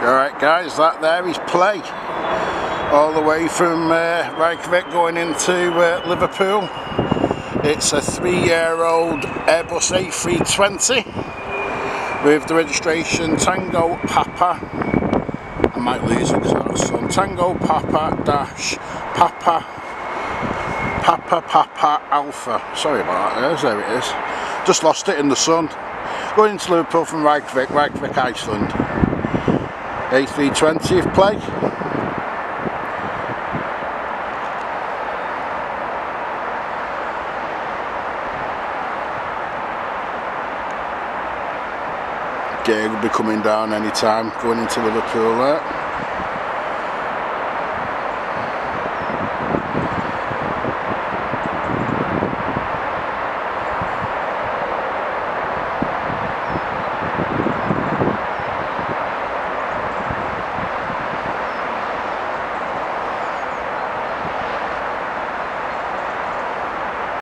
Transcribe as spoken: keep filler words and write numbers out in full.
Alright guys, that there is play. All the way from uh, Reykjavik going into uh, Liverpool. It's a three-year-old Airbus A three twenty with the registration Tango Papa. I might lose it because that's some Tango Papa dash Papa Papa Papa Alpha. Sorry about that, there it is. Just lost it in the sun. Going into Liverpool from Reykjavik, Reykjavik, Iceland. A three twenty of play. Gale will be coming down any time going into Liverpool there.